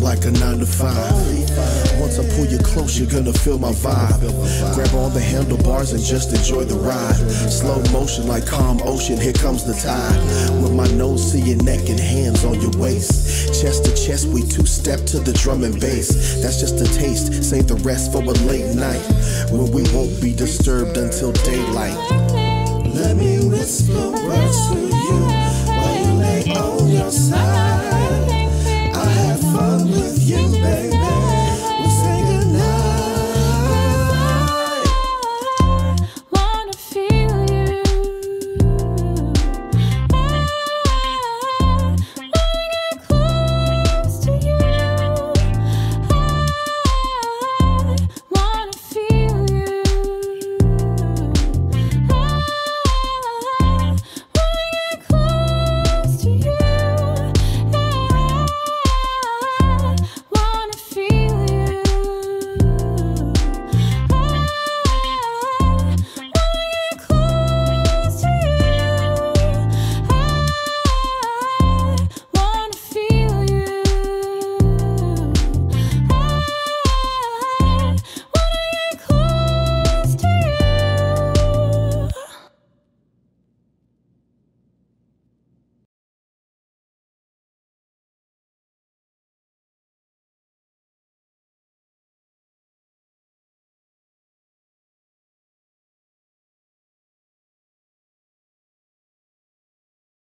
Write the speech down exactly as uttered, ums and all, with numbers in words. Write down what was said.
like a nine to five. Once I pull you close, you're gonna feel my vibe. Grab on the handlebars and just enjoy the ride. Slow motion like calm ocean, here comes the tide. With my nose to your neck and hands on your waist. Chest to chest, we two-step to the drum and bass. That's just a taste, save the rest for a late night, when we won't be disturbed until daylight. Let me whisper words to you while you lay on your side. I had fun with you, baby.